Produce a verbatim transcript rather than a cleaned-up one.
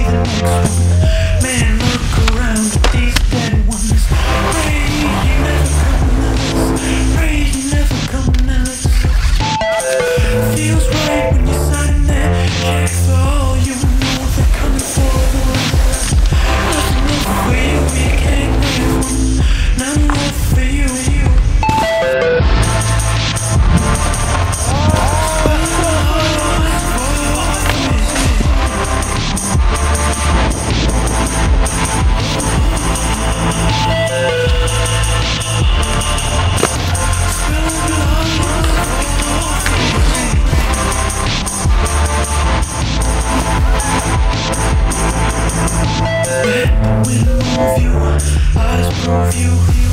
the next one. Man, look around at these dead ones. Pray you never come else. Pray you never come else. Feels right when you sign that check for all you know. They're coming for the world. Nothing left for you, we can't win one. None left for you, you. We move you, eyes prove you.